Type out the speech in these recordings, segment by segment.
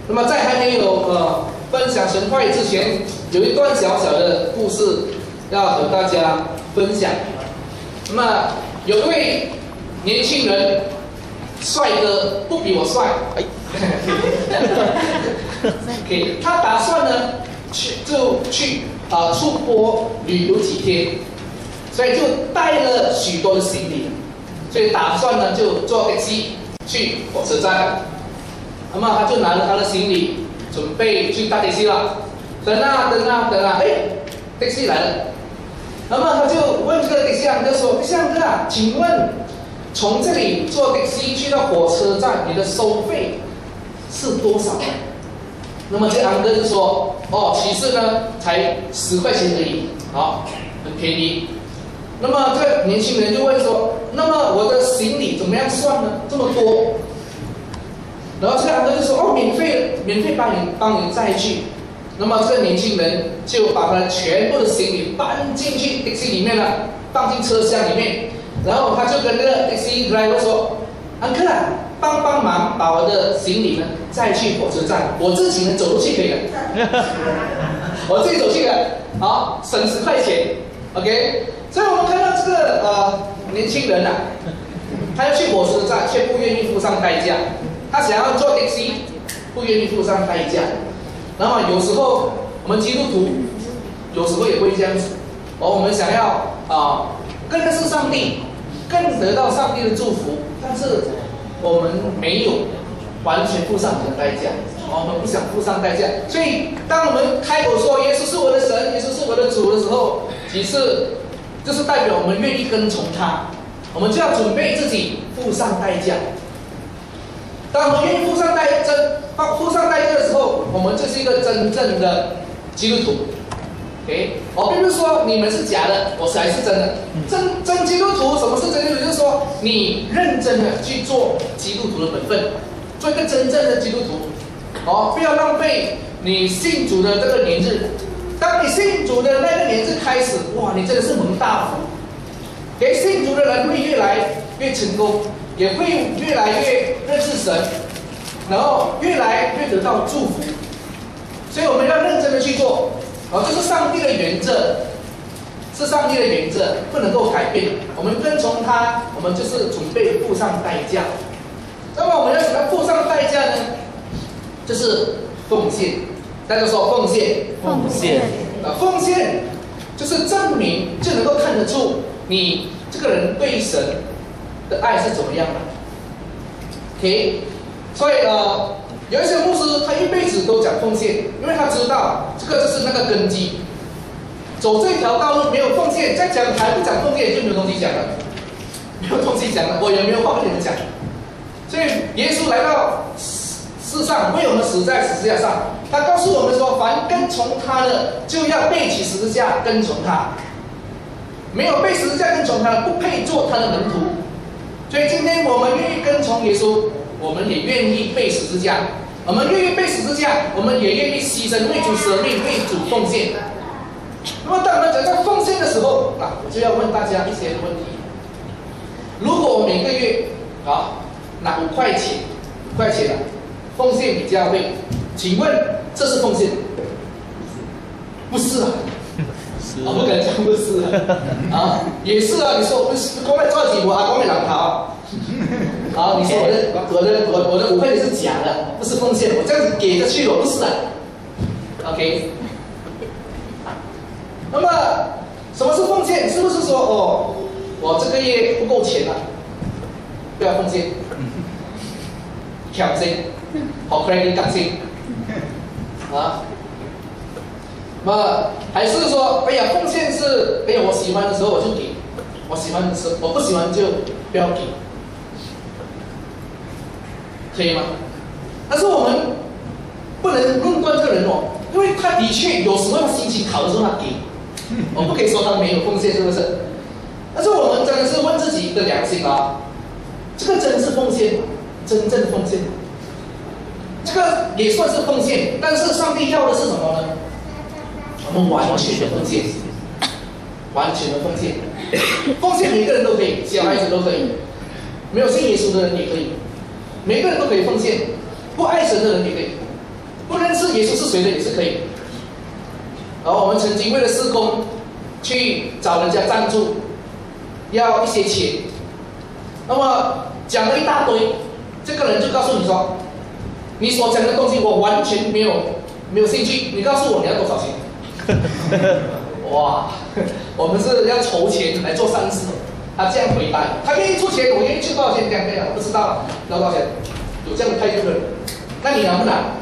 那么在还没有分享神话语之前，有一段小小的故事要和大家分享。那么有一位年轻人，帅哥不比我帅，OK， 他打算呢去出国旅游几天，所以就带了许多的行李，所以打算呢就坐 taxi 去火车站。那么他就拿着他的行李，准备去搭 taxi 了。等啊，哎 ，taxi 来了。那么他就问这个 taxi 哥说：“taxi 哥啊，请问从这里坐 taxi 去到火车站，你的收费是多少呢？”那么这昂哥就说：“哦，其实呢才10块钱而已，好，很便宜。”那么这个年轻人就问说：“那么我的行李怎么样算呢？这么多？”然后这个昂哥就说：“哦，免费帮你载去。”那么这个年轻人就把他全部的行李搬进去 taxi 里面了，放进车厢里面。然后他就跟那个 taxi driver 说：“安哥啊，帮忙把我的行李呢载去火车站，我自己能走路去可以了。我自己走去了，好，省10块钱。OK， 所以我们看到这个年轻人啊，他要去火车站，却不愿意付上代价。他想要坐 taxi， 不愿意付上代价。那么有时候我们基督徒有时候也会这样子，我们想要更认识上帝，更得到上帝的祝福，但是我们没有完全付上这个代价，我们不想付上代价。所以当我们开口说耶稣是我的神，耶稣是我的主的时候，其实就是代表我们愿意跟从他，我们就要准备自己付上代价。当我们愿意付上代价的时候，我们就是一个真正的基督徒。OK， 我并不是说你们是假的，我才是真的。真基督徒，什么是真基督徒？就是说你认真的去做基督徒的本分，做一个真正的基督徒。不要浪费你信主的这个年日。当你信主的那个年日开始，哇，你真的是蒙大福。给信主的人会越来越成功，也会越来越认识神，然后越来越得到祝福。所以我们要认真的去做，这是上帝的原则，是上帝的原则，不能够改变。我们跟从他，我们就是准备付上代价。那么我们要怎么付上代价呢？就是奉献。大家说奉献，奉献就是证明，就能够看得出你这个人对神的爱是怎么样的。OK， 所以有一些牧师他一辈子都讲奉献，因为他知道这个就是那个根基。走这条道路没有奉献，在讲台不讲奉献就没有东西讲了，没有东西讲了，我也没有话跟你们讲。所以耶稣来到世上，为我们死在十字架上，他告诉我们说，凡跟从他的，就要背起十字架跟从他。没有背十字架跟从他的，不配做他的门徒。所以今天我们愿意跟从耶稣，我们也愿意背十字架。我们愿意背十字架，我们也愿意牺牲，为主舍命，为主奉献。那么当我们讲到奉献的时候，我就要问大家一些问题。如果我每个月拿5块钱奉献给教会，请问这是奉献？不是啊，我不敢讲不是也是啊。你说讲来做几我阿公的人头，你说我的5块钱是假的，不是奉献，我这样子给着去了，不是啊。OK， 那么什么是奉献？是不是说我这个月不够钱了，不要奉献？挑衅，好 credit 感性那还是说，奉献是，我喜欢的时候我就给，我喜欢的时候，我不喜欢就不要给，可以吗？但是我们不能论断这个人因为他的确有时候他心情好的时候他给，我不可以说他没有奉献，是不是？但是我们真的是问自己的良心这个真是奉献吗？真正奉献，这个也算是奉献，但是上帝要的是什么呢？我们完全的奉献，完全的奉献。奉献每个人都可以，小孩子都可以，没有信耶稣的人也可以，每个人都可以奉献，不爱神的人也可以。 耶稣是谁的也是可以。然后我们曾经为了事工去找人家赞助，要一些钱，那么讲了一大堆，这个人就告诉你说，你所讲的东西我完全没有兴趣，你告诉我你要多少钱？哇，我们是要筹钱来做善事。他这样回答，他愿意出钱，我愿意出多少钱？这样可以啊？不知道要多少钱？有这样的态度的人，那你拿不拿？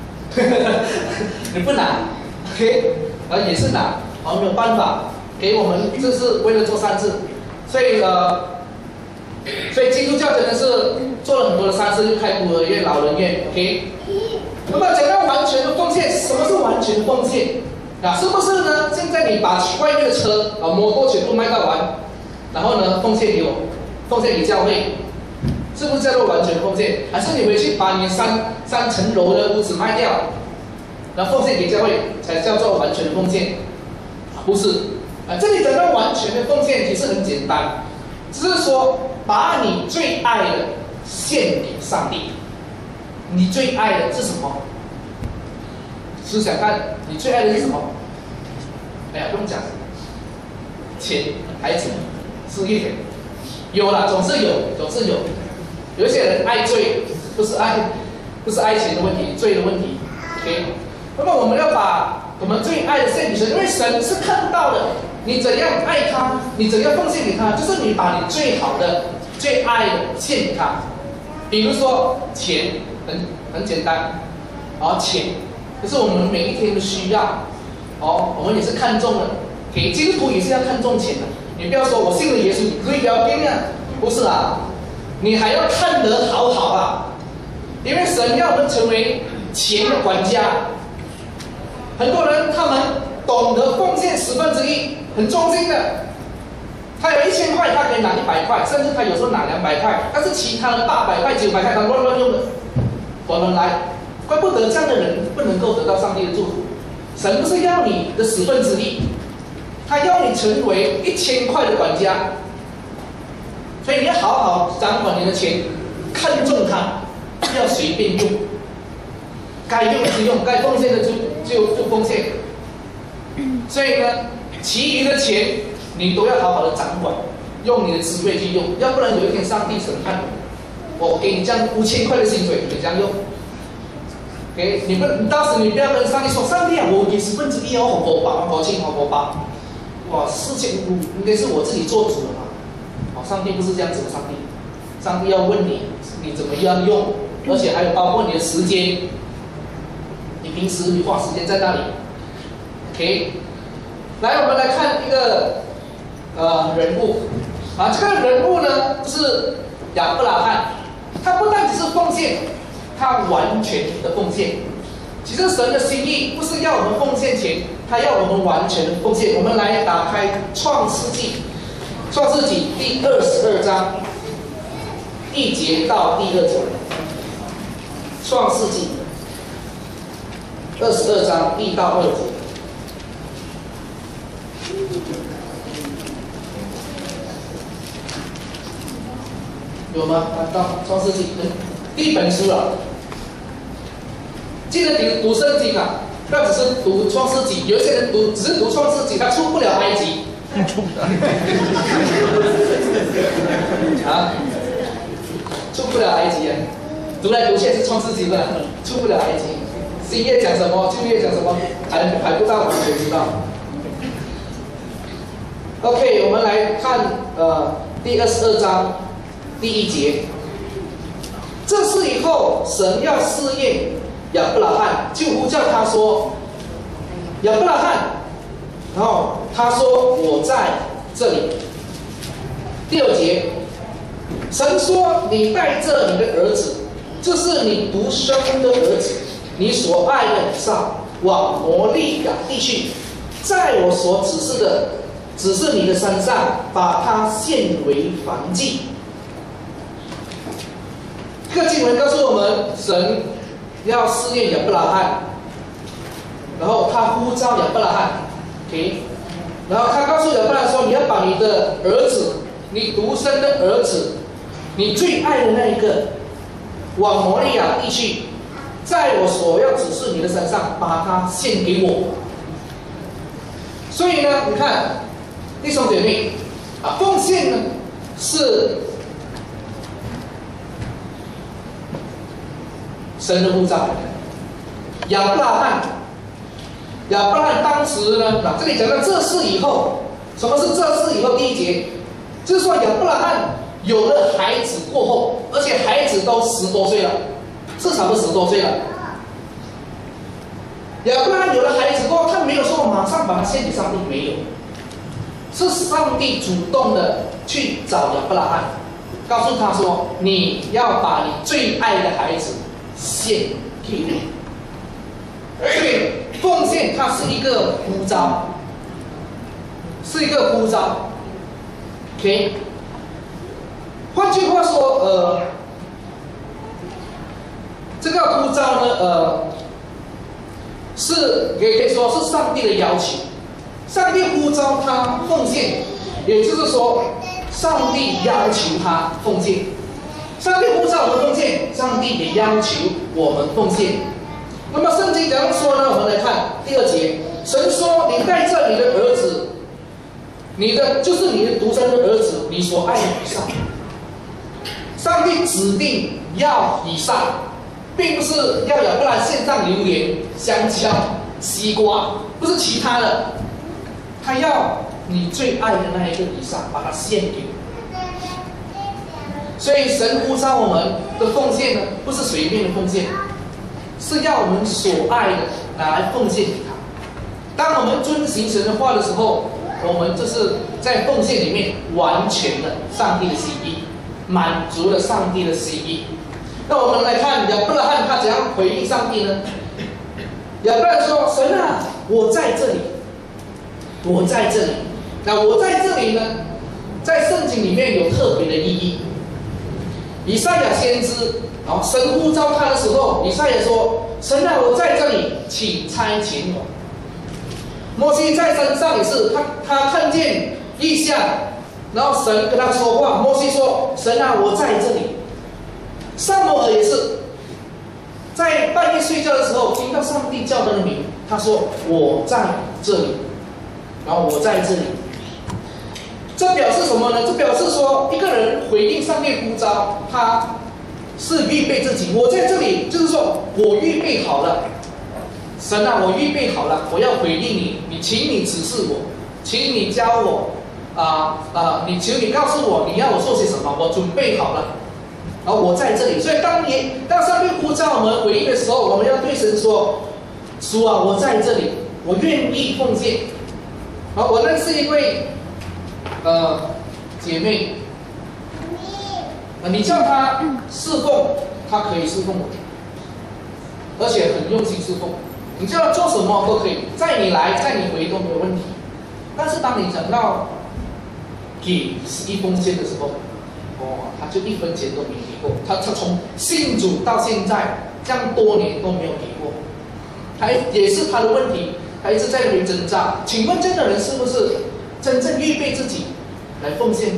你不拿 ，OK， 也是拿，没有办法，给我们这是为了做善事，所以基督教真的是做了很多的善事，就开孤儿院、老人院 ，OK。那么讲到完全的奉献，什么是完全的奉献？是不是呢？现在你把外面的车摩托全部卖到完，然后呢奉献给我，奉献给教会，是不是叫做完全的奉献？还是你回去把你三层楼的屋子卖掉，然后奉献给教会，才叫做完全的奉献？不是，这里讲到完全的奉献，其实很简单，只是说把你最爱的献给上帝。你最爱的是什么？思想看，你最爱的是什么？哎呀，不用讲，钱、孩子、事业，有啦，总是有。有一些人爱罪，不是爱钱的问题，罪的问题。OK， 那么我们要把我们最爱的献给神，因为神是看不到的。你怎样爱他，你怎样奉献给他，就是你把你最好的、最爱的献给他。比如说钱，很简单，钱，可是我们每一天都需要，我们也是看重的。给基督徒也是要看重钱的。你不要说我信了耶稣，你可以不要变啊，不是啊，你还要看得好好啊，因为神要我们成为钱的管家。很多人他们懂得奉献1/10，很忠心的。他有1000块，他可以拿100块，甚至他有时候拿200块，但是其他的800块、900块他乱用的。我们来，怪不得这样的人不能够得到上帝的祝福。神不是要你的1/10，他要你成为1000块的管家。所以你要好好掌管你的钱，看重它，不要随便用。该用就用，该奉献的就奉献。所以呢，其余的钱你都要好好的掌管，用你的智慧去用，要不然有一天上帝审判你。我给你这样5000块的薪水，你这样用，给你到时你不要跟上帝说，上帝啊，我给1/10哦，好轻，哇，4500应该是我自己做主了嘛，上帝不是这样子的，上帝要问你怎么样用，而且还有包括你的时间，你平时你花时间在那里 ，OK， 来我们来看一个人物，这个人物呢就是亚伯拉罕。他不但只是奉献，他完全的奉献。其实神的心意不是要我们奉献钱，他要我们完全的奉献。我们来打开创世纪第22章1节到第2节。创世纪22章1到2节。有吗？到创世纪第一本书了，记得读圣经啊，不要只是读创世纪。有一些人只是读创世纪，他出不了埃及。出不了埃及啊！读来读去是创世纪的，出不了埃及。新约讲什么，旧约讲什么，还不到，谁知道 ？OK， 我们来看第22章。第1节，这事以后，神要试验亚伯拉罕，就呼叫他说：“亚伯拉罕。”然后他说：“我在这里。”第2节，神说：“你带着你的儿子，这是你独生的儿子，你所爱的以撒，往摩利亚地去，在我所指示你的山上，把它献为燔祭。”这个经文告诉我们，神要试验亚伯拉罕，然后他呼召亚伯拉罕 ，OK， 然后他告诉亚伯拉罕说：“你要把你的儿子，你独生的儿子，你最爱的那一个，往摩利亚地去， 在我所要指示你的身上，把它献给我。所以呢，你看，弟兄姐妹啊，奉献呢是神的呼召。亚伯拉罕当时呢，这里讲到这事以后，什么是这事以后？第一节就是说亚伯拉罕有了孩子过后，而且孩子都10多岁了，至少都10多岁了。亚伯拉罕有了孩子过后，他没有说马上把他献给上帝，没有，是上帝主动的去找亚伯拉罕，告诉他说：“你要把你最爱的孩子献给我。”所以奉献它是一个呼召，是一个呼召。OK， 换句话说，这个呼召呢，是也可以说是上帝的要求。上帝呼召他奉献，也就是说，上帝要求他奉献。上帝呼召我们奉献，上帝也要求我们奉献。那么圣经怎样说呢？我们来看第2节，神说：“你带着你的儿子，就是你的独生的儿子，你所爱的以撒。”上帝指定要以撒，并不是要亚伯拉罕献上榴莲、香蕉、西瓜，不是其他的，他要你最爱的那一个以撒，把它献给我。所以神呼召我们的奉献呢，不是随便的奉献。是要我们所爱的拿来奉献给他。当我们遵行神的话的时候，我们就是在奉献里面完全了上帝的心意，满足了上帝的心意。那我们来看亚伯拉罕他怎样回应上帝呢？亚伯拉罕说：“神啊，我在这里，我在这里。”那我在这里呢，在圣经里面有特别的意义。以赛亚先知。然后神呼召他的时候，以赛亚说：“神啊，我在这里，请差遣我。”摩西在山上也是，他看见异象，然后神跟他说话。摩西说：“神啊，我在这里。”撒母耳也是，在半夜睡觉的时候听到上帝叫他的名，他说：“我在这里。”然后我在这里，这表示什么呢？这表示说一个人回应上帝呼召，他是预备自己，我在这里，就是说我预备好了，神啊，我预备好了，我要回应你，请你指示我，请你教我，请你告诉我你要我做些什么，我准备好了，然后我在这里。所以当上帝呼召我们回应的时候，我们要对神说：“主啊，我在这里，我愿意奉献。”我认识一位姐妹。你叫他侍奉，他可以侍奉我，而且很用心侍奉。你叫他做什么都可以，在你来，在你回都没有问题。但是当你讲到给11奉献的时候，他就1分钱都没给过。他从信主到现在这样多年都没有给过，也是他的问题，他一直在那边挣扎。请问这样的人是不是真正预备自己来奉献？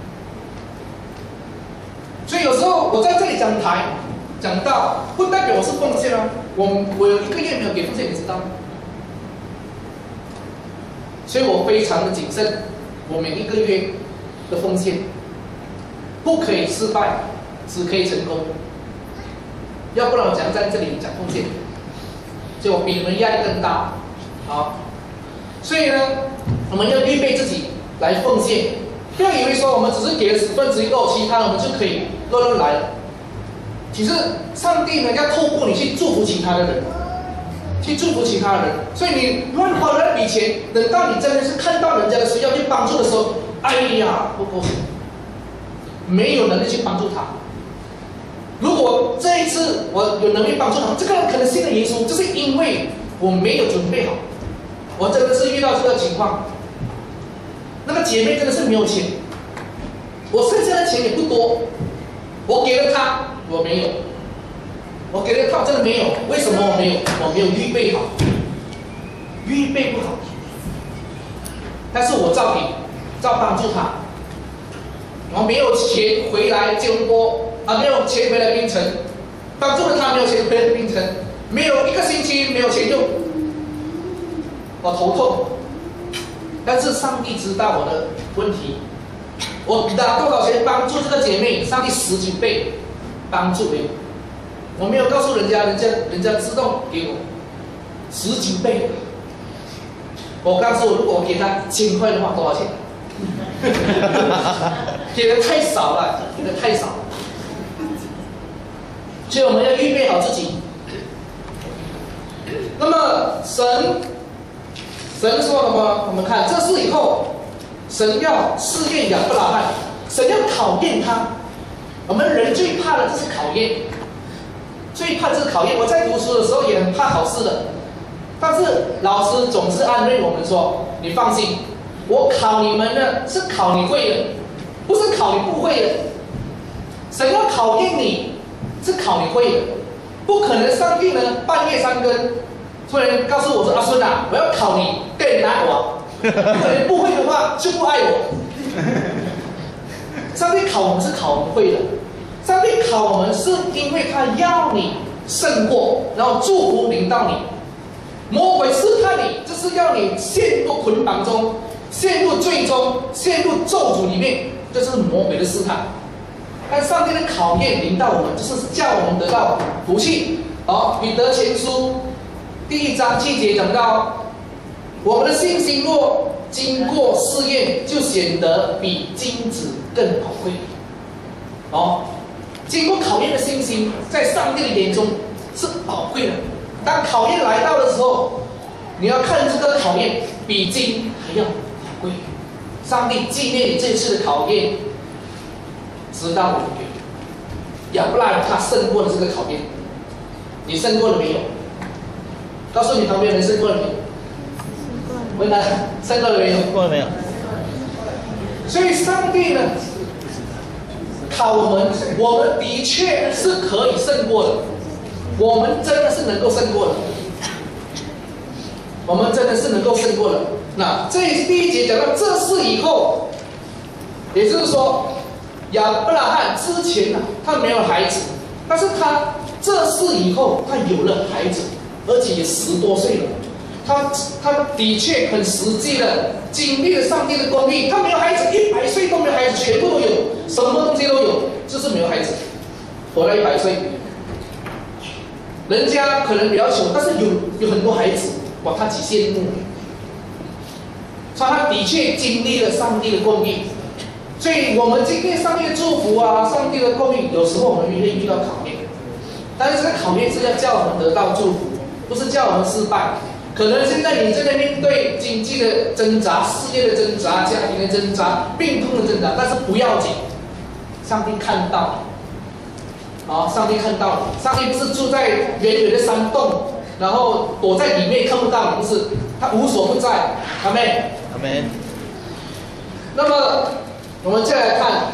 所以有时候我在这里讲台讲到，不代表我是奉献啊。我有1个月没有给奉献，你知道吗？所以我非常的谨慎，我每1个月的奉献不可以失败，只可以成功。要不然我讲在这里讲奉献，所以我比你们压力更大。好，所以呢，我们要预备自己来奉献，不要以为说我们只是给了1/10，其他我们就可以乱来了。其实上帝呢要透过你去祝福其他的人，去祝福其他人。所以你乱花了那笔钱，等到你真的是看到人家的需要去帮助的时候，哎呀，不够钱，没有能力去帮助他。如果这一次我有能力帮助他，这个人可能信了耶稣，就是因为我没有准备好。我真的是遇到这个情况，那个姐妹真的是没有钱，我剩下的钱也不多，我给了她，我没有，我给了她，我真的没有。为什么我没有？我没有预备好，预备不好。但是我照给，照帮助她。我没有钱回来吉隆坡，没有钱回来槟城， 帮助了他没有钱回了槟城，没有1个星期没有钱用，我头痛。但是上帝知道我的问题，我拿多少钱帮助这个姐妹，上帝10几倍帮助给我，我没有告诉人家自动给我10几倍。我告诉我，如果我给他1000块的话，多少钱？给的太少了，给的太少了。所以我们要预备好自己。那么神说什么？我们看这事以后，神要试验亚伯拉罕，神要考验他。我们人最怕的就是考验，最怕就是考验。我在读书的时候也很怕考试的，但是老师总是安慰我们说：“你放心，我考你们呢是考你会的，不是考你不会的。神要考验你，是考你会的，不可能上帝呢半夜3更。”突然告诉我说：“阿孙啊，我要考你，更难我。可能不会的话就不爱我。”上帝考我们是考我们会的，上帝考我们是因为他要你胜过，然后祝福临到你。魔鬼试探你，就是要你陷入捆绑中，陷入罪中，陷入咒诅里面，这是魔鬼的试探。但上帝的考验临到我们，就是叫我们得到福气。好，彼得前书第1章7节讲到，我们的信心若经过试验，就显得比金子更宝贵。经过考验的信心，在上帝的眼中是宝贵的。当考验来到的时候，你要看这个考验比金还要宝贵。上帝纪念你这次的考验，直到永远。亚伯拉罕他胜过了这个考验，你胜过了没有？告诉你旁边人胜过了没有？问他胜过了没有？ 过了没有？ 所以上帝呢，考我们，我们的确是可以胜过的，我们真的是能够胜过的，我们真的是能够胜过的。那这第1节讲到这事以后，也就是说，亚伯拉罕之前他没有孩子，但是他这事以后他有了孩子。而且也10多岁了，他的确很实际的经历了上帝的公义。他没有孩子，100岁都没有孩子，全部都有，什么东西都有，就是没有孩子，活到100岁。人家可能比较穷，但是有很多孩子，哇，他几羡慕。所以他的确经历了上帝的公义。所以我们经历上帝的祝福啊，上帝的公义，有时候我们会遇到考验，但是这个考验是要叫我们得到祝福。不是叫我们失败，可能现在你正在面对经济的挣扎、事业的挣扎、家庭的挣扎、病痛的挣扎，但是不要紧，上帝看到你，上帝看到你，上帝不是住在远远的山洞，然后躲在里面看不到你，不是，他无所不在，阿们， 阿们。 那么我们再来看，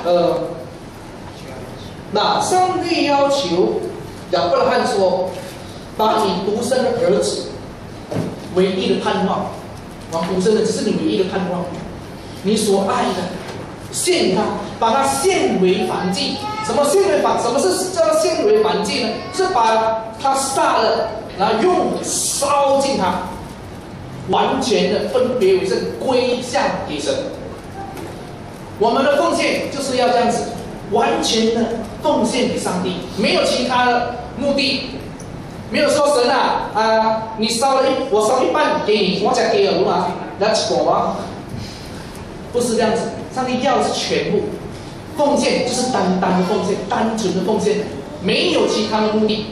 那上帝要求亚伯拉罕说，把你独生的儿子唯一的盼望，独生的只是你唯一的盼望，你所爱的献他，把它献为燔祭。什么献为燔？什么是叫献为燔祭呢？是把他杀了，然后用烧尽他，完全的分别为圣，归向给神。我们的奉献就是要这样子，完全的奉献给上帝，没有其他的目的。没有说神你我烧一半给你，我才给了嘛，来吃吗？不是这样子，上帝要的是全部奉献，就是单单的奉献，单纯的奉献，没有其他的目的。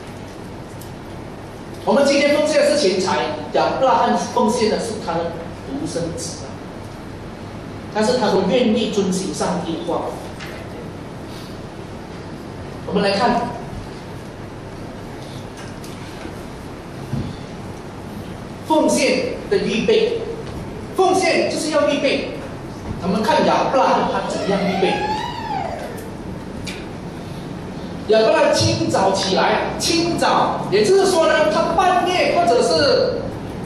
我们今天奉献的是钱财，亚伯拉罕奉献的是他的独生子，但是他都愿意遵行上帝的话。我们来看。奉献的预备，奉献就是要预备。我们看亚伯拉罕他怎样预备？亚伯拉罕清早起来，清早，也就是说呢，他半夜或者是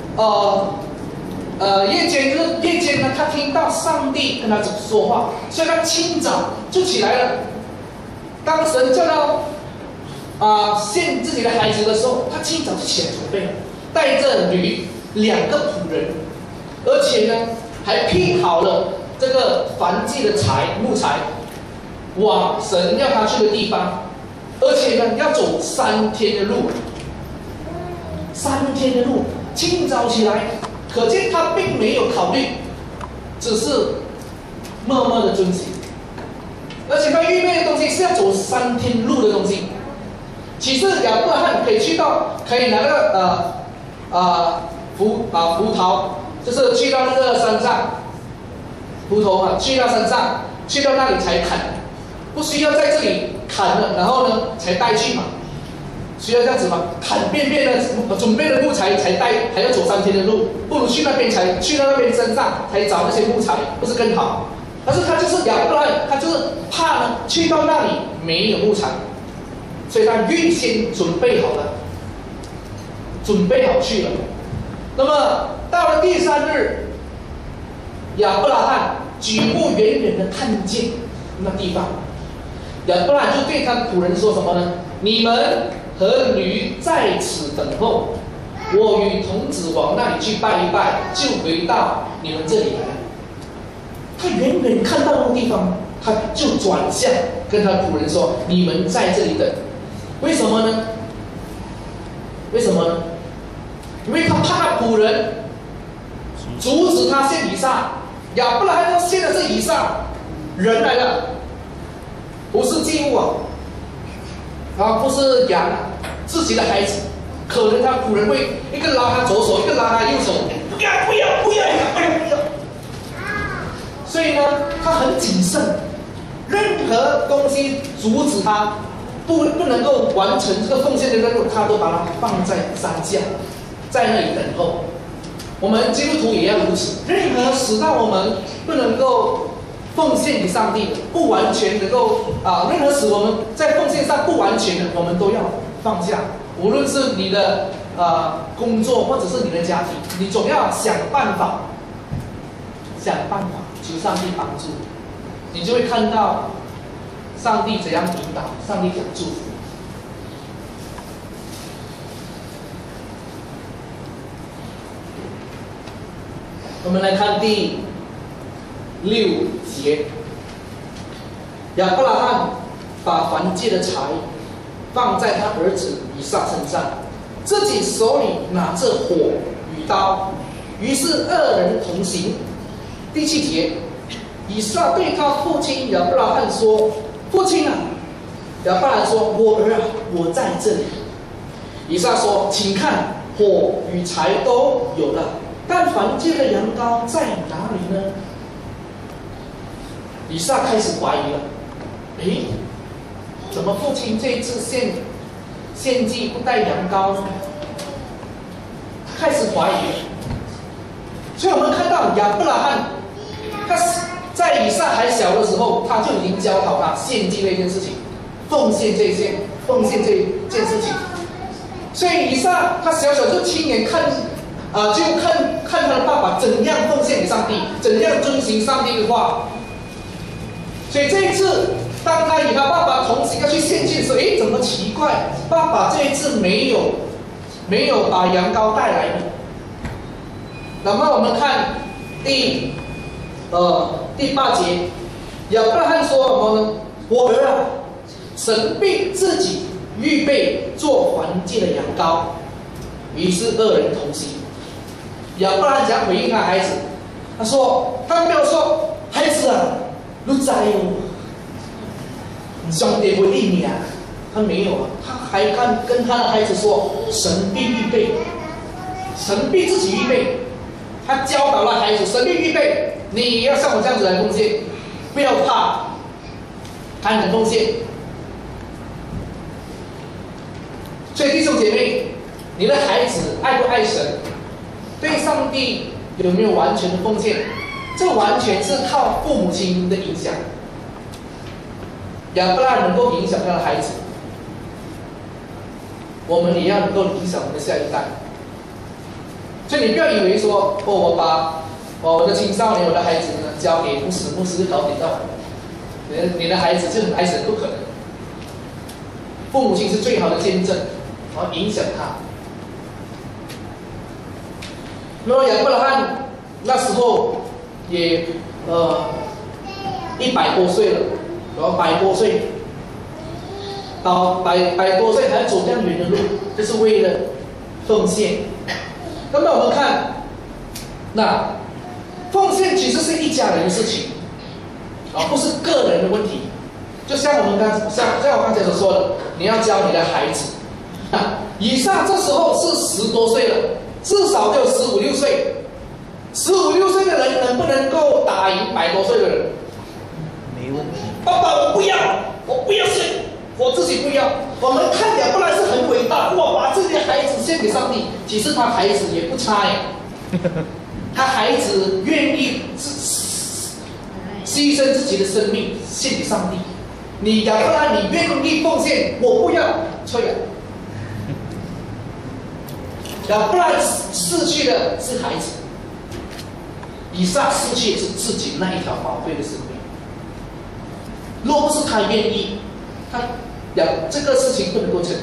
夜间呢，他听到上帝跟他说话，所以他清早就起来了。当神叫到献自己的孩子的时候，他清早就起来准备了，带着驴2个仆人，而且呢还劈好了这个燔祭的木材，往神要他去的地方，而且呢要走3天的路，3天的路，清早起来，可见他并没有考虑，只是默默的遵行，而且他预备的东西是要走3天路的东西。其实亚伯拉罕可以拿那个葡萄，就是去到那个山上，葡萄去到山上，去到那里才砍，不需要在这里砍了，然后呢才带去嘛，需要这样子吗？砍遍的准备的木材才带，还要走3天的路，不如去到那边山上才找那些木材，不是更好？但是他就是亚伯拉罕，他就是怕呢去到那里没有木材。所以他预先准备好了，准备好去了。那么到了第3日，亚伯拉罕举目远远的看见那地方，亚伯拉罕就对他仆人说什么呢？你们和驴在此等候，我与童子往那里去拜一拜，就回到你们这里来。他远远看到那个地方，他就转向跟他仆人说：你们在这里等。为什么呢？因为他怕他仆人阻止他献以撒。亚伯拉罕要献的是以撒，人来了，不是祭物不是羊自己的孩子。可能他仆人会一个拉他左手，一个拉他右手，不要。所以呢，他很谨慎，任何东西阻止他。不能够完成这个奉献的任务，他都把它放在山下，在那里等候。我们基督徒也要如此，任何使到我们不能够奉献给上帝的，不完全能够任何使我们在奉献上不完全的，我们都要放下。无论是你的工作，或者是你的家庭，你总要想办法求上帝帮助，你就会看到上帝怎样引导，上帝怎样祝福。我们来看第6节，亚伯拉罕把燔祭的柴放在他儿子以撒身上，自己手里拿着火与刀，于是2人同行。第7节，以撒对他父亲亚伯拉罕说：父亲啊！亚伯拉罕说：我儿啊，我在这里。以撒说：请看，火与柴都有了，但燔祭的羊羔在哪里呢？以撒开始怀疑了，怎么父亲这一次献祭不带羊羔呢？他开始怀疑。所以我们看到亚伯拉罕，他在以撒还小的时候，他就已经教导他献祭这件事情，奉献这件事情。所以以撒他小就亲眼看他的爸爸怎样奉献给上帝，怎样遵行上帝的话。所以这一次，当他与他爸爸同行要去献祭的时候，怎么奇怪，爸爸这一次没有把羊羔带来呢？那么我们看第8节，亚伯拉罕说什么呢？我儿啊，神必自己预备做燔祭的羊羔。于是2人同行。亚伯拉罕怎样回应他孩子？他没有说，孩子啊，你知哦，上帝会应你啊。他没有他还跟他的孩子说，神必预备，神必自己预备。他教导了孩子，神必预备，你要像我这样子来奉献，不要怕，他能奉献。所以弟兄姐妹，你的孩子爱不爱神，对上帝有没有完全的奉献，这完全是靠父母亲的影响。亚伯拉罕能够影响他的孩子，我们也要能够影响我们的下一代。所以你不要以为说，我把我的青少年、我的孩子呢交给牧师就搞定到，你的孩子就很爱神，不可能。 父母亲是最好的见证，然后影响他。那么亚伯拉罕那时候也100多岁了，然后100多岁，到百多岁还要走这样远的路，就是为了奉献。那么我们看，那奉献其实是一家人的事情，不是个人的问题。就像我刚才所说的，你要教你的孩子，以上这时候是10多岁了，至少都有15、16岁。15、16岁的人能不能够打赢100多岁的人？ 没问题。 爸爸，我不要献，我自己不要。我们看亚伯拉罕是很伟大，哇，把自己的孩子献给上帝。其实他孩子也不差耶，他孩子愿意牺牲自己的生命献给上帝。你亚伯拉罕，你愿意奉献，我不要，错了。亚伯拉罕失去的是孩子，以撒失去的是自己那一条宝贵的生命。若不是他愿意，这个事情不能够成立。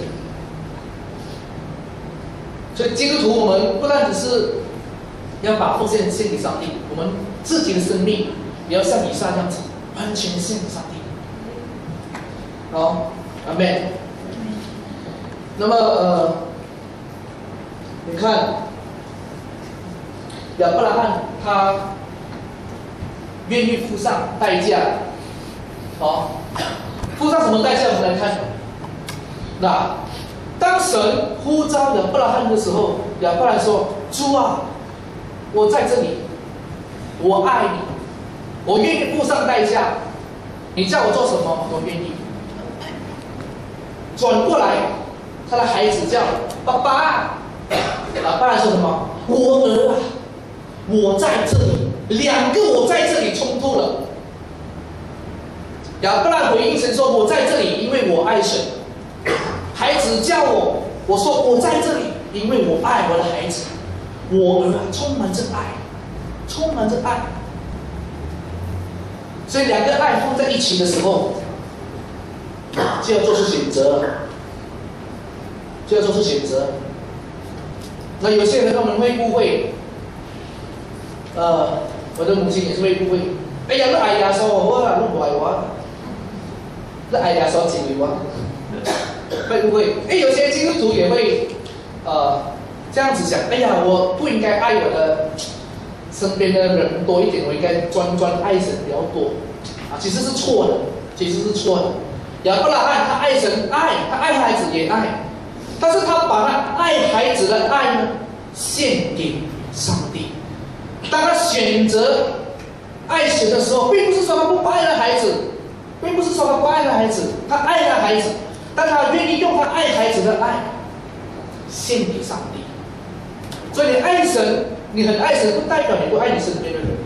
所以基督徒，我们不但只是要把奉献献给上帝，我们自己的生命也要像以撒这样子，完全献给上帝。好，阿们。那么你看亚伯拉罕他愿意付上代价，付上什么代价？我们来看。那当神呼召亚伯拉罕的时候，亚伯拉罕说：“主啊，我在这里，我爱你，我愿意付上代价，你叫我做什么，我愿意。”转过来，他的孩子叫爸爸。亚伯拉罕说什么？我儿啊，我在这里，2个我在这里冲突了。亚伯拉罕回应神说：“我在这里，因为我爱神。”孩子叫我，我说我在这里，因为我爱我的孩子。我儿啊，充满着爱，充满着爱。所以2个爱放在一起的时候，就要做出选择，就要做出选择。那有些人他们会误会，我的母亲也是会误会。哎呀，你愛耶穌我啊，你唔愛我，你愛耶穌只為我，會誤會。有些基督徒也會這樣子想，哎呀，我不應該愛我的身邊的人多一點，我應該專愛神比較多。其實是錯的，其實是錯的。亞伯拉罕他愛神愛，他愛孩子也愛。但是他把他愛孩子的愛呢，獻給上帝。當他選擇愛神的時候，並不是說他不愛了孩子，並不是說他不愛了孩子，他愛了孩子，但他願意用他愛孩子的愛獻給上帝。所以你愛神，你很愛神，不代表你不愛你身邊的人。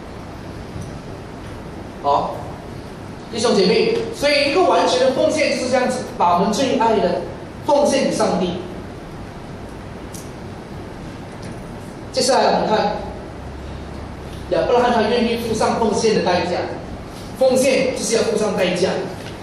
好，弟兄姐妹，所以一個完全的奉獻就是這樣子，把我們最愛的奉獻給上帝。接下來我們看亞伯拉罕他願意付上奉獻的代價，奉獻就是要付上代價，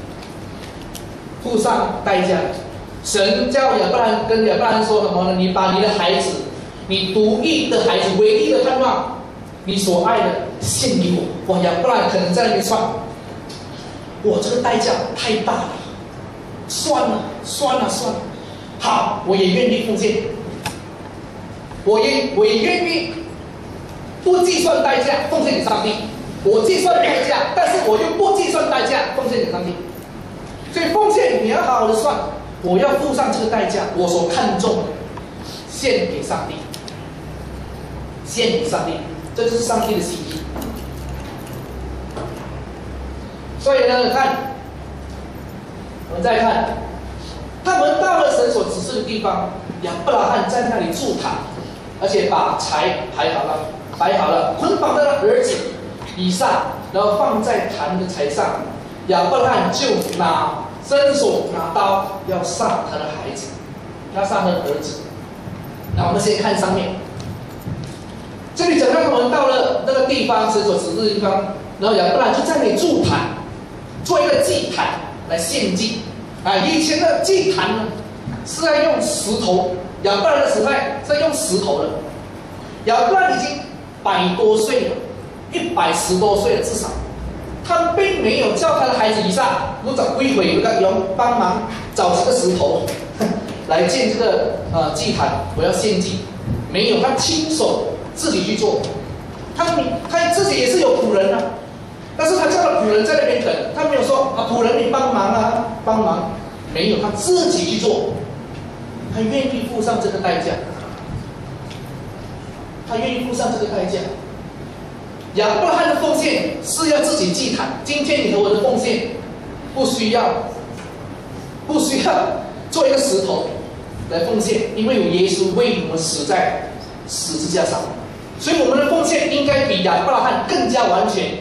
付上代價。神叫亞伯拉罕跟亞伯拉罕說什麼呢？你把你的孩子，你獨一的孩子，唯一的盼望，你所愛的獻給我。哇，亞伯拉罕可能在那邊算，哇，這個代價太大了，算了，好，我也願意奉獻，我也願意不計算代價奉獻給上帝。我計算代價，但是我又不計算代價奉獻給上帝。所以奉獻你要好好的算，我要付上這個代價，我所看重的獻給上帝，獻給上帝，這就是上帝的心意。所以呢，看，我們再看，他們到了神所指示的地方，亞伯拉罕在那裡築壇，而且把柴擺好了，捆綁他的兒子以撒，然後放在壇的柴上。亞伯拉罕就伸手拿刀要殺他的孩子，要殺他的兒子。那我們先看上面，這裡講到他們到了那個地方，神所指示的地方，然後亞伯拉罕就在那裡築壇，做一個祭壇來獻祭。 以前的祭坛呢是要用石头，亚伯兰的时代是要用石头的。亚伯兰已经100多岁了，110多岁了至少，他并没有叫他的孩子以撒，我找归回有个用帮忙找这个石头来建这个祭坛，我要献祭，没有，他亲手自己去做。他自己也是有仆人啊，但是他叫了仆人在那边等，他没有说仆人你帮忙啊，帮忙，没有，他自己去做，他愿意付上这个代价，他愿意付上这个代价。亚伯拉罕的奉献是要自己祭坛，今天你和我的奉献不需要做一个石头来奉献，因为有耶稣为我们死在十字架上。所以我们的奉献应该比亚伯拉罕更加完全。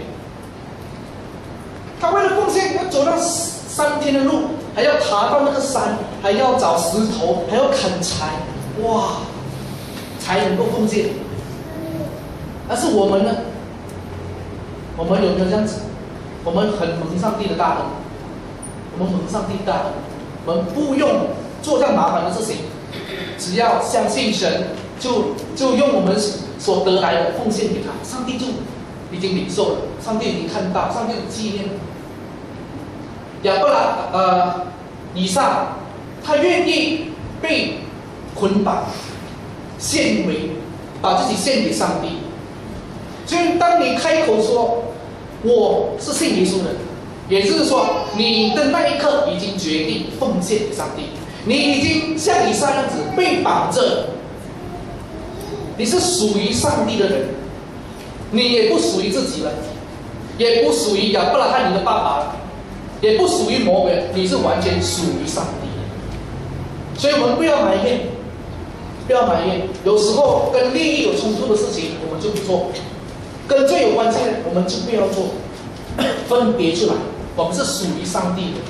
他为了奉献要走到3天的路，还要爬到那个山，还要找石头，还要砍柴，哇，才能够奉献。但是我们呢？我们有没有这样子？我们很蒙上帝的大恩，我们蒙上帝的大恩，我们不用做这样麻烦的事情，只要相信神，就用我们所得来的奉献给他，上帝就已经领受了，上帝已经看到，上帝有纪念。亚伯拉以撒，他愿意被捆绑，献为把自己献给上帝。所以当你开口说我是信耶稣的，也就是说你的那一刻已经决定奉献给上帝，你已经像以撒那样子被绑着，你是属于上帝的人，你也不属于自己了，也不属于亚伯拉罕你的爸爸了，也不属于魔鬼，你是完全属于上帝的。所以我们不要埋怨，不要埋怨，有时候跟利益有冲突的事情我们就不做，跟罪有关系的我们就不要做，分别出来，我们是属于上帝的。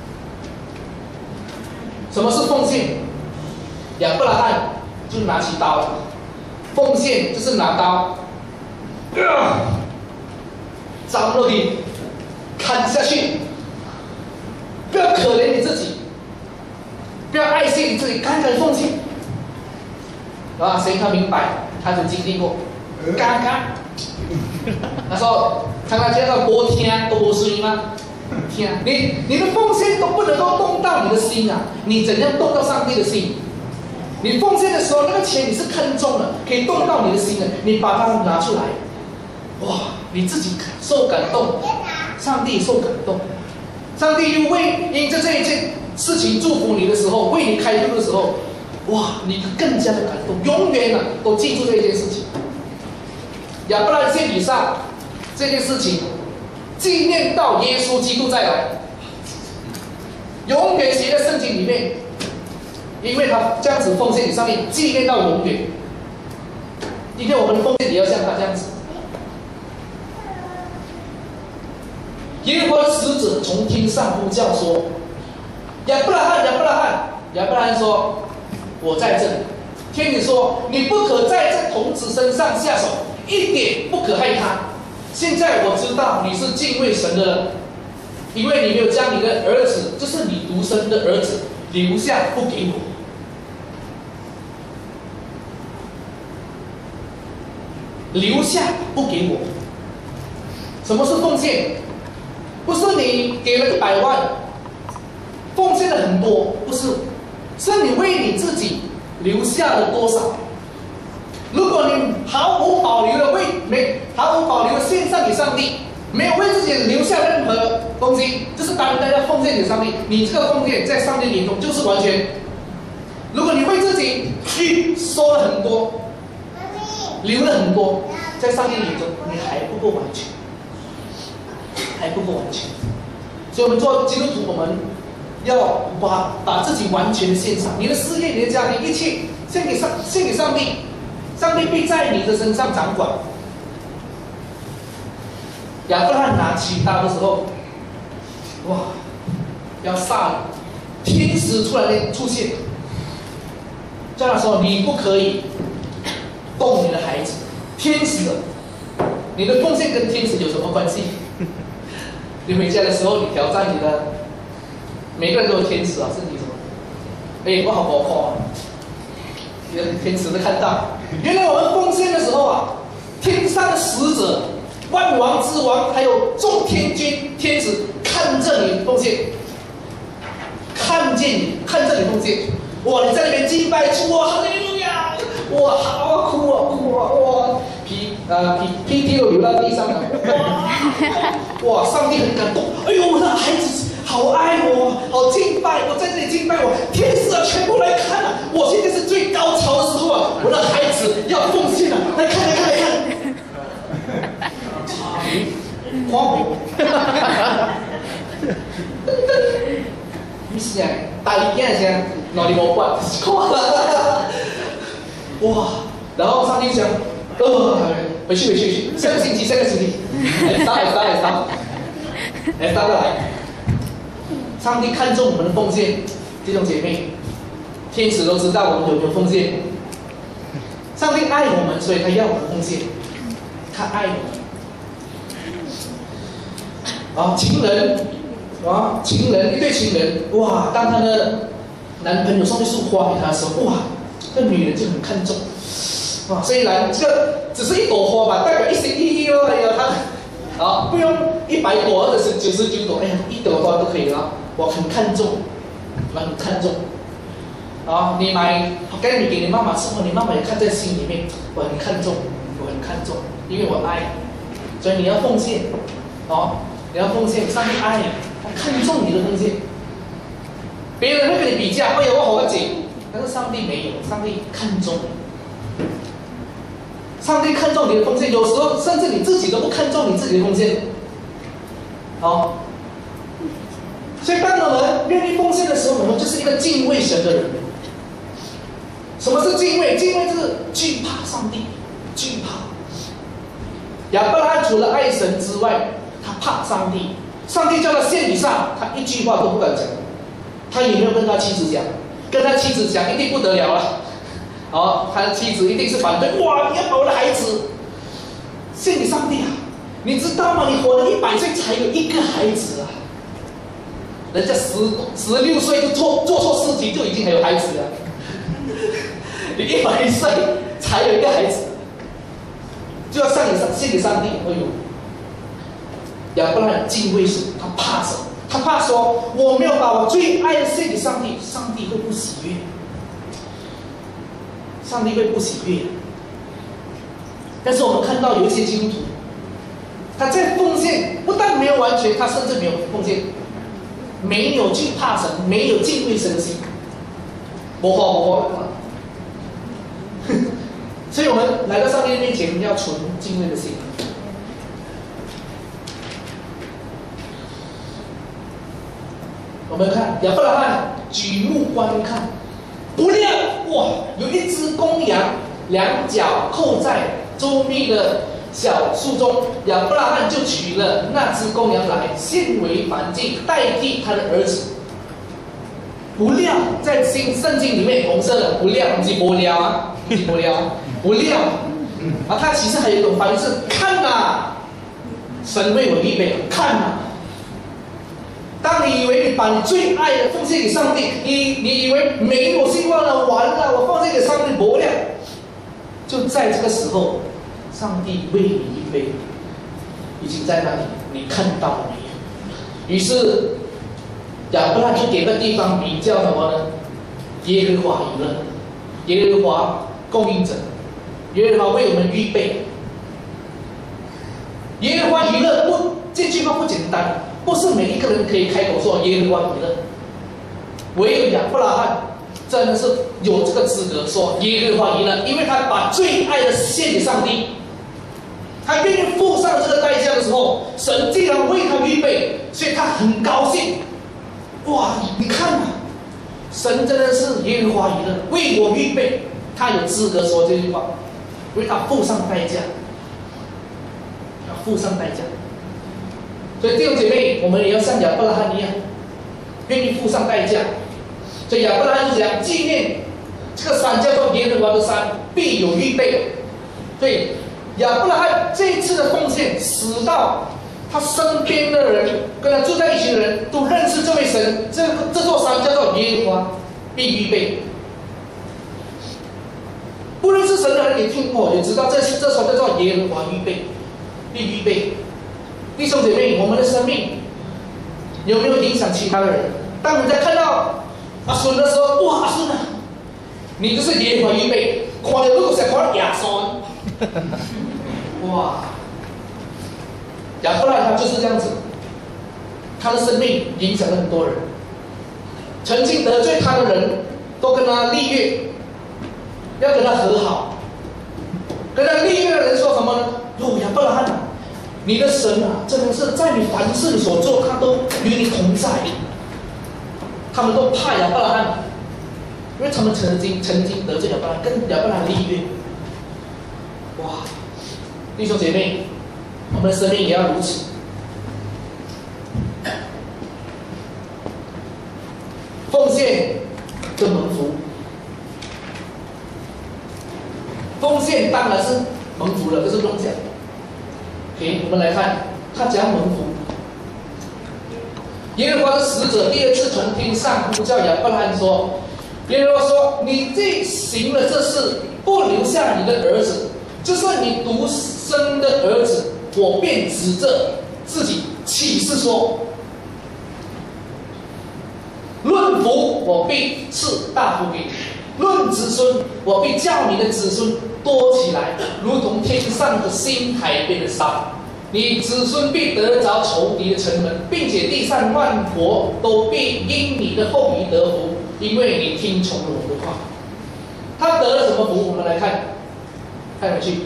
什么是奉献？亚伯拉罕就拿起刀了，奉献就是拿刀，扎落地，砍下去。不要可怜你自己，不要爱惜你自己，甘甘奉献。谁他明白？他曾经历过，刚刚。他说，常常见到多听都不顺吗？听，你的奉献都不能够动到你的心啊！你怎样动到上帝的心？你奉献的时候，那个钱你是看中了，可以动到你的心的，你把它拿出来，哇，你自己受感动，上帝受感动，上帝又因着这一件事情祝福你的时候，为你开路的时候，哇，你更加的感动，永远都记住这一件事情。亚伯拉罕献以撒这件事情，纪念到耶稣基督再来，永远写在圣经里面，因为他这样子奉献给上面，纪念到永远。今天我们的奉献也要像他这样子。耶和华的使者从天上呼叫说：“亚伯拉罕，亚伯拉罕！”亚伯拉罕说：“我在这里。”天使说：“你不可在这童子身上下手，一点不可害他。现在我知道你是敬畏神的人，因为你没有将你的儿子，就是你独生的儿子，留下不给我。”留下不给我。什么是奉献？不是你给了100万，奉献了很多，不是，是你为你自己留下了多少。如果你毫无保留的献上给上帝，没有为自己留下任何东西，就是单单要奉献给上帝，你这个奉献在上帝眼中就是完全。如果你为自己去收了很多，留了很多，在上帝眼中你还不够完全，还不够完全。所以我们做基督徒，我们要把自己完全的献上，你的事业、你的家庭，一切献给上帝，上帝必在你的身上掌管。亚伯拉罕拿起刀的时候，哇，要杀了，天使出现，叫他说：“你不可以动你的孩子。”天使，你的奉献跟天使有什么关系？你回家的时候，你挑战每个人都有天使啊，圣经什么？哎，我好活泼啊！天使都看到，原来我们奉献的时候啊，天上的使者、万王之王，还有众天君、天使看着你奉献，看见你，看着你奉献。哇，你在那边敬拜主，哇，哈利路亚！哇，好啊，哭啊，哭啊，哇，屁屁都流到地上了，哇，上帝很感动，哎呦，我的孩子好爱我，好敬拜，我在这里敬拜我，天使啊，全部来看啊，我现在是最高潮的时候啊，我的孩子要奉献了，来看，来看，来看，花饼，你想大力件先，哪里没办？哇！然后上帝讲，回去，下个星期，来杀过来。上帝看重我们的奉献，弟兄姐妹，天使都知道我们有没有奉献。上帝爱我们，所以他要我们奉献，他爱我们。啊，情人，一对情人，哇！当他的男朋友送一束花给他的时候，哇，这女人就很看重。哇，虽然这个只是一朵花吧，代表一心一意哦。哎呀，他不用100朵或者是99朵，哎呀，一朵花都可以了。我很看重，你买干米给你妈妈吃，你妈妈也看在心里面，我很看重，因为我爱你，所以你要奉献，你要奉献，上帝爱你，他看重你的奉献。别人会跟你比较，哎呀，我好个紧，但是上帝没有，上帝看重你。上帝看重你的奉献，有时候甚至你自己都不看重你自己的奉献。所以当我们愿意奉献的时候，我们就是一个敬畏神的人。什么是敬畏？敬畏就是惧怕上帝，惧怕。亚伯拉罕除了爱神之外，他怕上帝。上帝叫他献以撒，他一句话都不敢讲。他也没有跟他妻子讲，跟他妻子讲一定不得了了。他的妻子一定是反对，哇！你要把我的孩子献给上帝啊！你知道吗？你活了100岁才有一个孩子啊！人家16岁就做错事情就已经还有孩子了，你100岁才有一个孩子，就要献给上帝。哎呦！亚伯拉罕敬畏神，他怕神，他怕说我没有把我最爱的献给上帝，上帝会不喜悦。上帝会不喜悦。但是我们看到有一些基督徒，他在奉献不但没有完全，他甚至没有奉献，没有惧怕神，没有敬畏神的心，不花。所以我们来到上帝面前，要存敬畏的心。我们看亚伯拉罕举目观看，不料哇，有一只公羊，两脚扣在周密的小树中，亚伯拉罕就取了那只公羊来献为燔祭，代替他的儿子。不料在圣经里面红色的不料，不是不料啊，不料它其实还有一种翻译是看啊，神为我预备，看啊。当你以为你把你最爱的奉献给上帝，你以为没有希望了，完了，我奉献给上帝不了，就在这个时候，上帝为你预备，已经在那里，你看到了没有？于是亚伯拉罕就给个地方名叫什么呢？耶和华以勒，耶和华供应者，耶和华为我们预备。耶和华以勒这句话不简单。不是每一个人可以开口说耶和华以勒，唯有亚伯拉罕真的是有这个资格说耶和华以勒，因为他把最爱的献给上帝，他愿意付上这个代价的时候，神既然为他预备，所以他很高兴。哇，你看啊，神真的是耶和华以勒，为我预备，他有资格说这句话，为他付上代价，要付上代价。所以弟兄姐妹，我们也要像亚伯拉罕一样，愿意付上代价。所以亚伯拉罕就讲，纪念这个山叫做耶和华的山，必有预备。所以亚伯拉罕这一次的奉献，使到他身边的人跟他住在一起的人都认识这位神，这座山叫做耶和华必预备。不认识神的人也听过，也知道这山叫做耶和华必预备。弟兄姐妹，我们的生命有没有影响其他的人？当人家看到阿孙的时候，哇，阿孙啊，你就是耶和华预备，看到如果想看到亚酸，哇，亚伯拉罕他就是这样子，他的生命影响了很多人，曾经得罪他的人都跟他立约，要跟他和好，跟他立约的人说什么呢？哟，亚伯拉罕啊，你的神啊，真的是在你凡事你所做，他都与你同在。他们都怕亚伯拉罕，因为他们曾经得罪亚伯拉罕，跟亚伯拉罕立约。哇，弟兄姐妹，我们的生命也要如此。奉献跟蒙福，奉献当然是蒙福了，这是不用讲。OK， 我们来看他讲蒙福。耶和华的使者第二次从天上呼叫亚伯拉罕说：“耶和华说，你既行了这事，不留下你的儿子，就是你独生的儿子，我便指着自己起誓说：论福，我必赐大福给你；论子孙，我必叫你的子孙多起来，如同天上的星海边的沙。你子孙必得着仇敌的城门，并且地上万国都必因你的后裔得福，因为你听从了我的话。”他得了什么福？我们来看回去。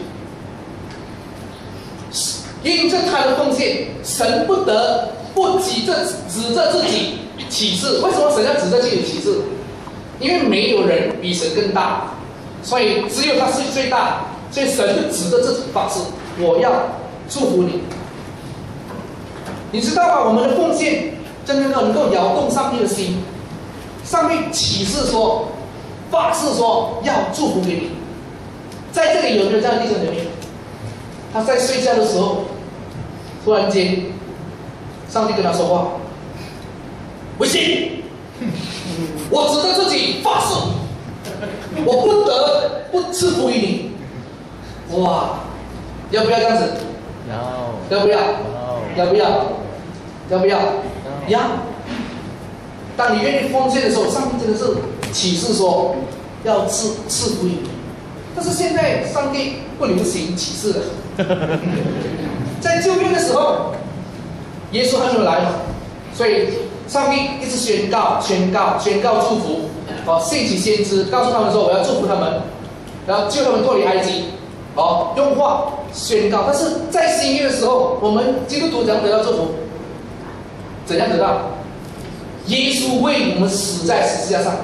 因着他的奉献，神不得不指着自己起誓。为什么神要指着自己起誓？因为没有人比神更大，所以只有他是最大，所以神就指着自己发誓：我要祝福你。你知道吗？我们的奉献真的能够摇动上帝的心。上帝起誓说，发誓说要祝福给你。在这里有没有这样的弟兄姐妹？他在睡觉的时候，突然间，上帝跟他说话：“维新，我指着自己发誓，我不得不赐福于你。”哇，要不要这样子？要不要？要不要？要不要？要。当你愿意奉献的时候，上帝真的是启示说要赐福于你。但是现在上帝不流行启示了。在旧约的时候，耶稣还没有来嘛，所以上帝一直宣告祝福，兴起先知，告诉他们说我要祝福他们，然后救他们脱离埃及，用话宣告。但是在新约的时候，我们基督徒怎样得到祝福？怎样得到？耶稣为我们死在十字架上，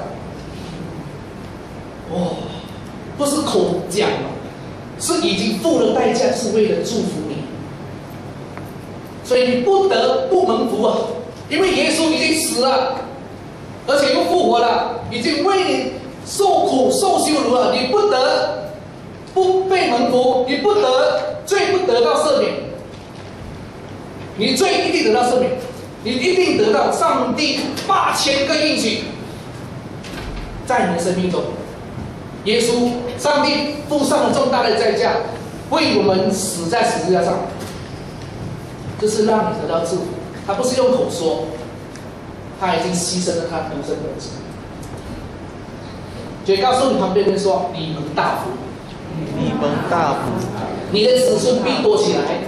不是口讲，是已经付了代价，是为了祝福你。所以你不得不蒙福啊，因为耶稣已经死了，而且又复活了，已经为你受苦受羞辱了，你不得不被蒙福，你罪不得到赦免，你罪一定得到赦免，你一定得到上帝8000个应许，在你的生命中，耶稣，上帝付上了重大的代价，为我们死在十字架上，就是让你得到祝福。他不是用口说，他已经牺牲了他独生的儿子。所以告诉你旁边人说：你蒙大福， 你蒙大福， 你的子孙必多起来。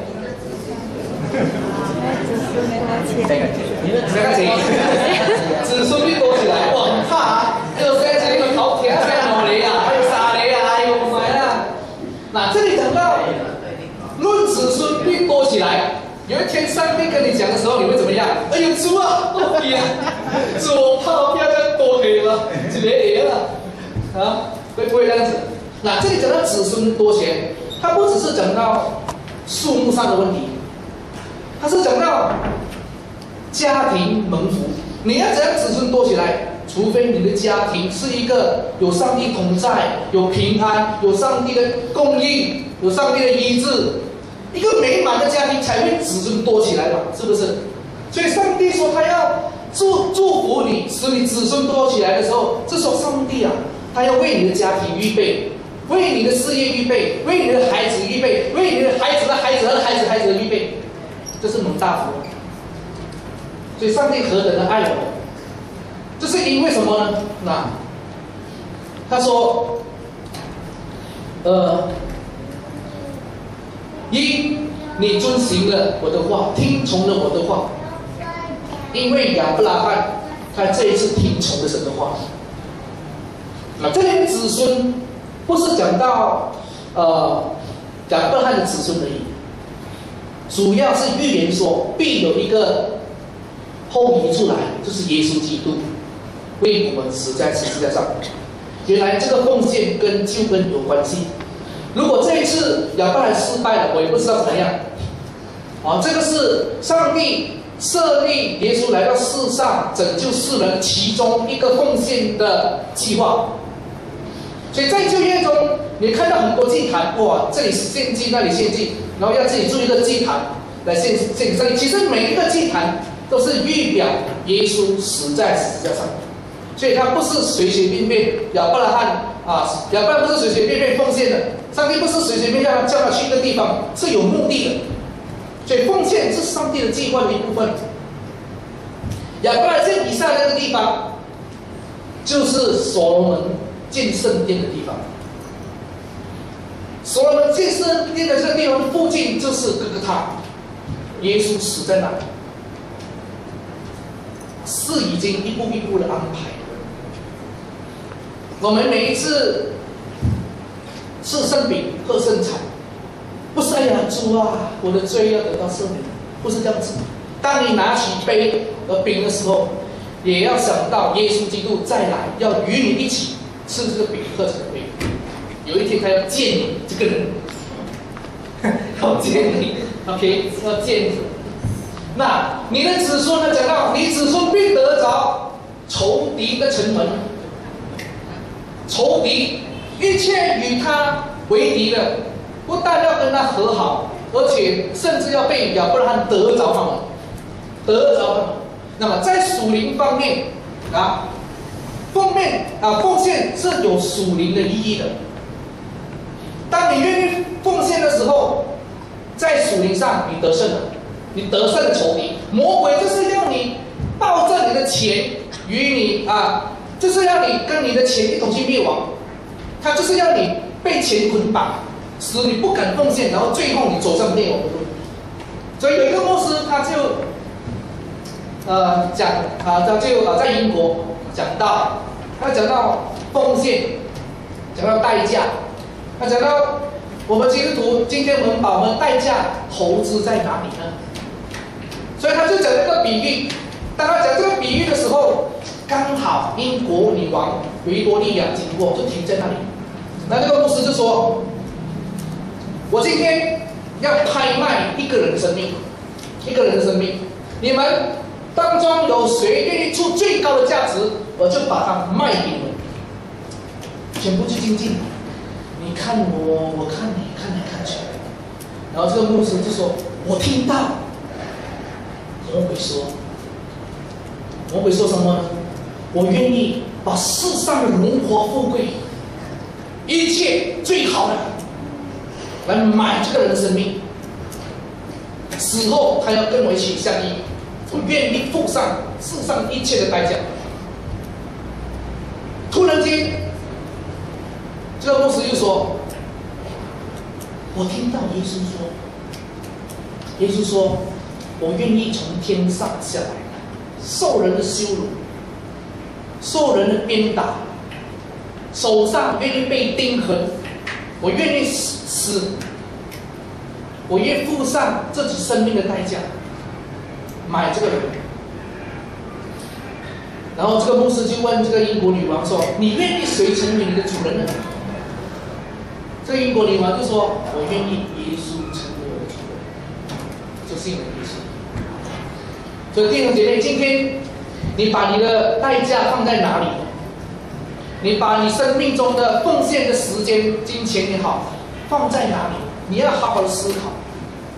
子孙必多起来，哇，很怕啊！还有现在这个头铁在哪里啊？还有沙雷啊，哎呦妈呀！那这里讲到论子孙必多起来，有一天上帝跟你讲的时候，你会怎么样？哎呦主啊，我天，主我怕不要这样多可以吗？一个了啊，会不会这样子？那这里讲到子孙多起来，它不只是讲到数目上的问题，它是讲到家庭蒙福。你要怎样子孙多起来？除非你的家庭是一个有上帝同在、有平安、有上帝的供应、有上帝的医治， 一个美满的家庭才会子孙多起来嘛，是不是？所以上帝说他要祝福你，使你子孙多起来的时候，这时候上帝啊，他要为你的家庭预备，为你的事业预备，为你的孩子预备，为你的孩子的孩子和孩子的预备，这是蒙大福。所以上帝何等的爱我们，这是因为什么呢？那他说，因你遵行了我的话，听从了我的话。因为亚伯拉罕他这一次听从了神的话，那这边子孙不是讲到亚伯拉罕的子孙而已，主要是预言说必有一个后裔出来，就是耶稣基督为我们死在十字架上。原来这个奉献跟救恩有关系。如果这一次亚伯拉罕失败了，我也不知道怎么样。这个是上帝设立耶稣来到世上拯救世人其中一个奉献的计划。所以在旧约中，你看到很多祭坛，哇，这里献祭，那里献祭，然后要自己筑一个祭坛来献上帝。其实每一个祭坛都是预表耶稣死在十字架上，所以他不是随随便便亚伯拉罕不是随随便便奉献的，上帝不是随随便便叫他去一个地方，是有目的的。所以奉献是上帝的计划的一部分。亚伯拉罕献以撒那个地方，就是所罗门建圣殿的地方。所罗门建圣殿的这个地方附近就是哥哥他，耶稣死在那里，是已经一步一步的安排。我们每一次吃圣饼、喝圣餐，不是哎呀主啊，我的罪要得到赦免，不是这样子。当你拿起杯和饼的时候，也要想到耶稣基督再来，要与你一起吃这个饼、喝这个杯。有一天他要见你这个人，要见你 ，OK， 要见你。那你的子孙呢？讲到你子孙必得着仇敌的城门，仇敌一切与他为敌的，不但要跟他和好，而且甚至要被亚伯拉罕得着他们，得着他们。那么在属灵方面奉献是有属灵的意义的。当你愿意奉献的时候，在属灵上你得胜了，你得胜了仇敌。魔鬼就是要你抱着你的钱与你就是要你跟你的钱一同去灭亡，他就是要你被钱捆绑，使你不敢奉献，然后最后你走上灭亡的路。所以有一个牧师他就在英国讲到奉献，讲到代价。他讲到我们基督徒，今天我们把我们代价投资在哪里呢？所以他就讲这个比喻。当他讲这个比喻的时候，刚好英国女王维多利亚经过，就停在那里。那这个牧师就说：“我今天要拍卖一个人的生命，一个人的生命。你们当中有谁愿意出最高的价值，我就把它卖给你们，全部去精进。你看我，我看你，看来看去。”然后这个牧师就说：“我听到魔鬼说什么呢？我愿意把世上的荣华富贵，一切最好的来买这个人的生命。死后他要跟我一起相依，我愿意付上世上一切的代价。”突然间，这个牧师又说：“我听到耶稣说，我愿意从天上下来，受人的羞辱，受人的鞭打，手上愿意被钉痕，我愿意死，我愿意付上自己生命的代价，买这个人。”然后这个牧师就问这个英国女王说：“你愿意谁成为你的主人呢？”这个英国女王就说：“我愿意耶稣成为我的主人，就信了耶稣。”所以弟兄姐妹，今天你把你的代价放在哪里？你把你生命中的奉献的时间、金钱也好，放在哪里？你要好好的思考。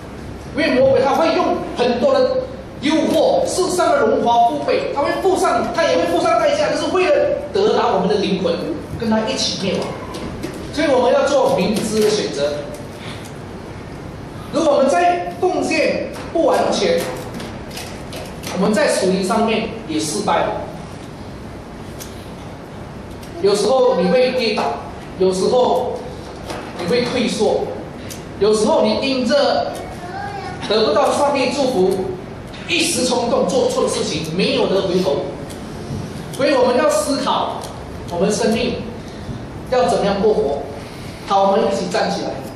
因为魔鬼他会用很多的诱惑，世上的荣华富贵，他也会付上代价，就是为了得到我们的灵魂，跟他一起灭亡。所以我们要做明智的选择。如果我们在奉献不完全，我们在属灵上面也失败了。有时候你会跌倒，有时候你会退缩，有时候你因着得不到上帝祝福，一时冲动做错的事情，没有得回头。所以我们要思考，我们生命要怎么样过活。好，我们一起站起来。